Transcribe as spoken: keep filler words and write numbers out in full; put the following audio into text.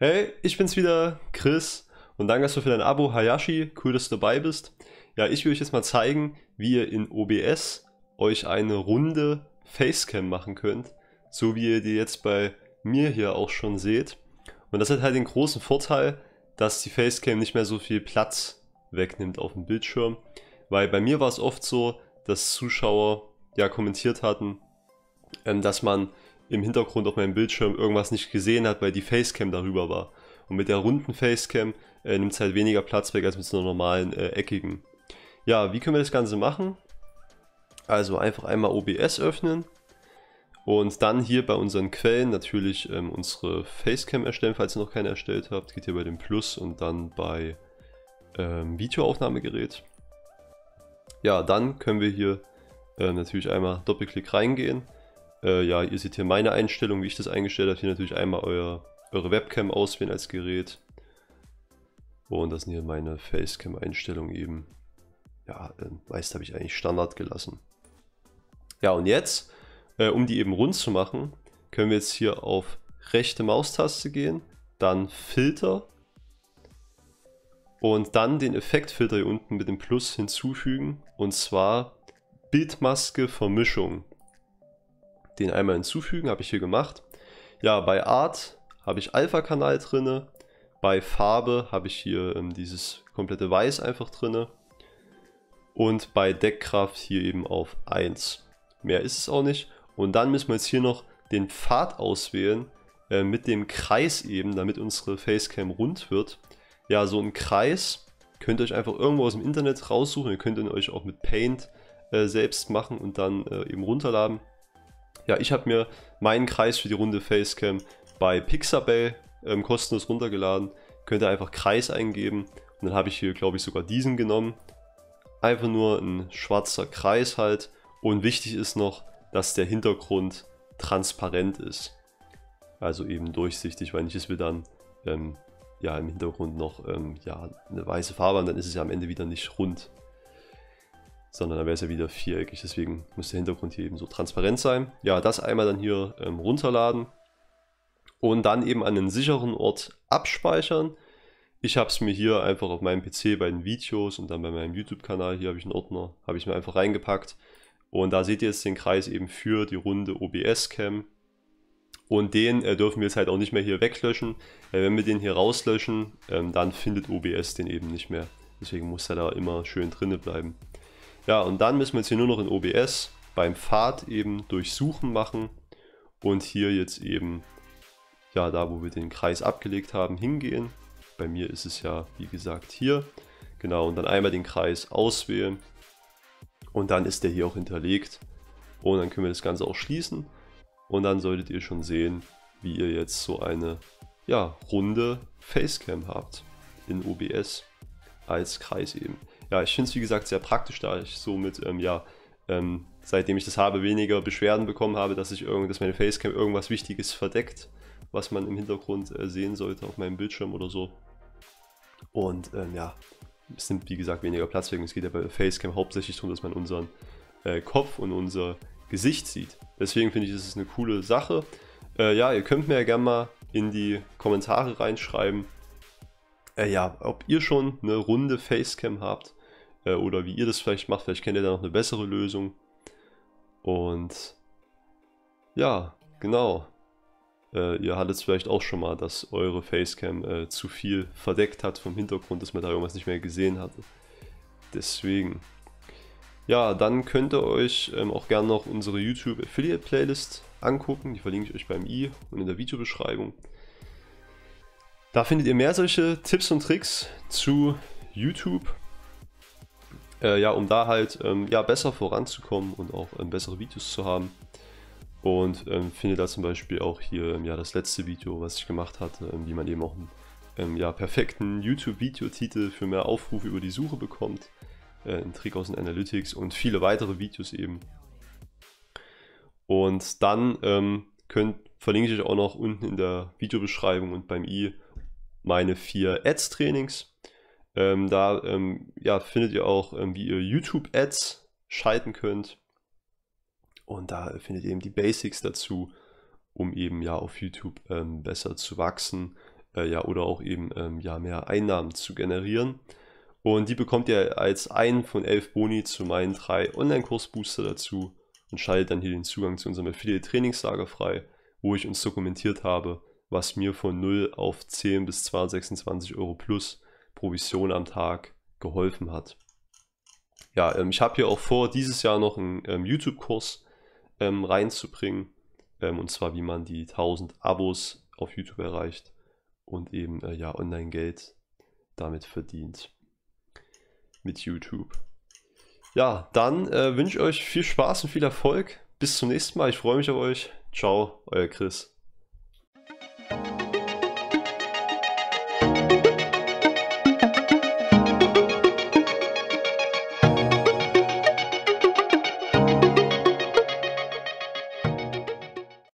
Hey, ich bin's wieder, Chris, und danke für dein Abo, Hayashi. Cool, dass du dabei bist. Ja, ich will euch jetzt mal zeigen, wie ihr in O B S euch eine runde Facecam machen könnt, so wie ihr die jetzt bei mir hier auch schon seht. Und das hat halt den großen Vorteil, dass die Facecam nicht mehr so viel Platz wegnimmt auf dem Bildschirm, weil bei mir war es oft so, dass Zuschauer ja kommentiert hatten, ähm, dass man im Hintergrund auf meinem Bildschirm irgendwas nicht gesehen hat, weil die Facecam darüber war. Und mit der runden Facecam äh, nimmt es halt weniger Platz weg als mit so einer normalen äh, eckigen. Ja, wie können wir das Ganze machen? Also einfach einmal O B S öffnen und dann hier bei unseren Quellen natürlich ähm, unsere Facecam erstellen, falls ihr noch keine erstellt habt. Geht hier bei dem Plus und dann bei ähm, Videoaufnahmegerät. Ja, dann können wir hier äh, natürlich einmal Doppelklick reingehen. Äh, ja, ihr seht hier meine Einstellung, wie ich das eingestellt habe. Hier natürlich einmal euer, eure Webcam auswählen als Gerät. Und das sind hier meine Facecam-Einstellungen eben. Ja, äh, meist habe ich eigentlich Standard gelassen. Ja, und jetzt, äh, um die eben rund zu machen, können wir jetzt hier auf rechte Maustaste gehen, dann Filter und dann den Effektfilter hier unten mit dem Plus hinzufügen, und zwar Bildmaske Vermischung. Den einmal hinzufügen, habe ich hier gemacht. Ja, bei Art habe ich Alpha-Kanal drin, bei Farbe habe ich hier ähm, dieses komplette Weiß einfach drin und bei Deckkraft hier eben auf eins. Mehr ist es auch nicht. Und dann müssen wir jetzt hier noch den Pfad auswählen äh, mit dem Kreis eben, damit unsere Facecam rund wird. Ja, so ein Kreis könnt ihr euch einfach irgendwo aus dem Internet raussuchen. Ihr könnt ihn euch auch mit Paint äh, selbst machen und dann äh, eben runterladen. Ja, ich habe mir meinen Kreis für die runde Facecam bei Pixabay ähm, kostenlos runtergeladen. Könnt ihr einfach Kreis eingeben und dann habe ich hier, glaube ich, sogar diesen genommen. Einfach nur ein schwarzer Kreis halt. Und wichtig ist noch, dass der Hintergrund transparent ist. Also eben durchsichtig, weil nicht ist wir dann ähm, ja, im Hintergrund noch ähm, ja, eine weiße Farbe und dann ist es ja am Ende wieder nicht rund, sondern dann wäre es ja wieder viereckig. Deswegen muss der Hintergrund hier eben so transparent sein. Ja, das einmal dann hier ähm, runterladen und dann eben an einen sicheren Ort abspeichern. Ich habe es mir hier einfach auf meinem P C bei den Videos und dann bei meinem YouTube-Kanal, hier habe ich einen Ordner, habe ich mir einfach reingepackt. Und da seht ihr jetzt den Kreis eben für die runde O B S-Cam. Und den äh, dürfen wir jetzt halt auch nicht mehr hier weglöschen. Äh, wenn wir den hier rauslöschen, ähm, dann findet O B S den eben nicht mehr. Deswegen muss er da immer schön drinne bleiben. Ja, und dann müssen wir jetzt hier nur noch in O B S beim Pfad eben durchsuchen machen. Und hier jetzt eben, ja, da wo wir den Kreis abgelegt haben, hingehen. Bei mir ist es ja, wie gesagt, hier. Genau, und dann einmal den Kreis auswählen. Und dann ist der hier auch hinterlegt. Und dann können wir das Ganze auch schließen. Und dann solltet ihr schon sehen, wie ihr jetzt so eine ja, runde Facecam habt in O B S als Kreis eben. Ja, ich finde es wie gesagt sehr praktisch, da ich somit, ähm, ja, ähm, seitdem ich das habe, weniger Beschwerden bekommen habe, dass, ich irgend, dass meine Facecam irgendwas Wichtiges verdeckt, was man im Hintergrund äh, sehen sollte auf meinem Bildschirm oder so. Und ähm, ja, es nimmt wie gesagt weniger Platz weg. Es geht ja bei Facecam hauptsächlich darum, dass man unseren äh, Kopf und unser Gesicht sieht. Deswegen finde ich, das ist eine coole Sache. Äh, ja, ihr könnt mir ja gerne mal in die Kommentare reinschreiben, äh, ja, ob ihr schon eine runde Facecam habt äh, oder wie ihr das vielleicht macht. Vielleicht kennt ihr da noch eine bessere Lösung. Und ja, genau. Äh, ihr hattet es vielleicht auch schon mal, dass eure Facecam äh, zu viel verdeckt hat vom Hintergrund, dass man da irgendwas nicht mehr gesehen hatte. Deswegen. Ja, dann könnt ihr euch ähm, auch gerne noch unsere YouTube Affiliate Playlist angucken. Die verlinke ich euch beim i und in der Videobeschreibung. Da findet ihr mehr solche Tipps und Tricks zu YouTube. Äh, ja, um da halt ähm, ja, besser voranzukommen und auch ähm, bessere Videos zu haben. Und ähm, findet da zum Beispiel auch hier ähm, ja, das letzte Video, was ich gemacht hatte, ähm, wie man eben auch einen ähm, ja, perfekten YouTube-Videotitel für mehr Aufrufe über die Suche bekommt. Äh, ein Trick aus den Analytics und viele weitere Videos eben. Und dann ähm, könnt, verlinke ich euch auch noch unten in der Videobeschreibung und beim i meine vier Ads-Trainings. Ähm, da ähm, ja, findet ihr auch, ähm, wie ihr YouTube-Ads schalten könnt. Und da findet ihr eben die Basics dazu, um eben ja auf YouTube ähm, besser zu wachsen, äh, ja, oder auch eben ähm, ja, mehr Einnahmen zu generieren. Und die bekommt ihr als einen von elf Boni zu meinen drei Online-Kurs-Booster dazu und schaltet dann hier den Zugang zu unserem Affiliate-Trainingslager frei, wo ich uns dokumentiert habe, was mir von null auf zehn bis zweihundertsechsundzwanzig Euro plus Provision am Tag geholfen hat. Ja, ähm, ich habe hier auch vor, dieses Jahr noch einen ähm, YouTube-Kurs ähm, reinzubringen, ähm, und zwar wie man die tausend Abos auf YouTube erreicht und eben äh, ja, Online-Geld damit verdient mit YouTube. Ja, dann äh, wünsche ich euch viel Spaß und viel Erfolg. Bis zum nächsten Mal. Ich freue mich auf euch. Ciao, euer Chris.